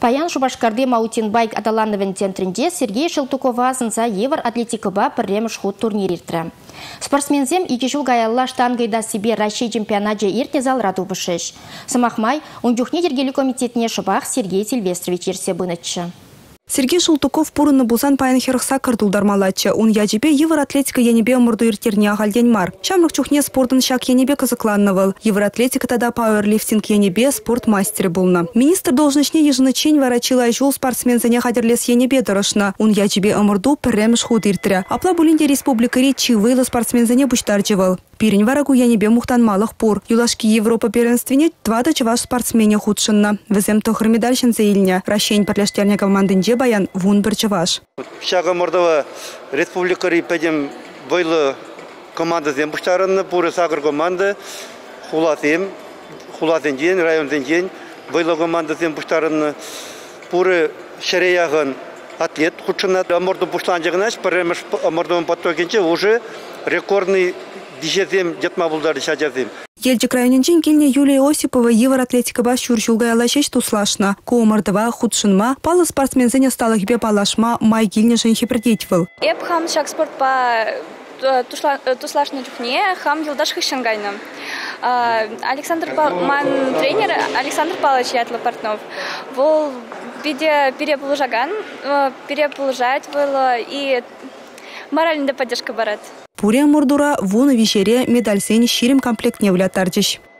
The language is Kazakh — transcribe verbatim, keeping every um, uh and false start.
Паян Шубашкарды Маутинбайк Адалановен центрінде Сергей Шелтукова сынса Евр атлетикаба пірреміш худ турнир иртірі. Спортсмензем ике жыл гаялла штангайда себе Россия чемпионаджа иртне залраду бішіш. Самахмай, ундюхне дергелі комитетіне шыбақ Сергей Сильвестрович ерсе бынытшы. Сергей Шелтуков пурынны булсан паян херхса кырдулдармалатчы. Он яжебе Евроатлетика янебе омырду иртерне агалден мар. Чамрық чухне спортын шак янебе кызыкланнывал. Евроатлетика тада пауэрлифтинг янебе спорт мастері булны. Министр должничне ежыны чень варачила жол спортсмензене хадерлес янебе дырышна. Он яжебе омырду пірреміш худ иртірі. Апла булинде республикари чивыйлы спортсмензене буштарчывал. Пирень варагу янебе мухтан малых пур. Юлашки Европа первенствене двада чаваш спортсмене худшынна. Везем тохыр медальшын зейліне. Ращень патляштерне командынже баян вун бір чаваш. Шага мордова республикари педем бойлы команда зем буштарынны, пуры сагыр команда, хулатем, хулатен ден, районтен ден, бойлы команда зем буштарынны, пуры шареягын атлет худшынна. Аморду буштанжығынаш, пірреміш амордуын подтокенче уже рекордный дишетем детма булдарды шачатем. Елдик районенчен келне Юлия Осипова Евроатлетикаба шуршулгай алашеш туслашна. Коомардыва худшынма, палы спортсмензене сталыхбе палашма май келне жын хипердетвыл. Эп хам шак спорт по туслашны чухне, хам юлдаш хыщангайным. Александр Ман тренер Александр Павлович Ятлы Портнов. Вол биде переположаган, переположать было и моральная поддержка барат. Пурия Мурдура вуны вишере медальсен ширим комплект не влятардыш.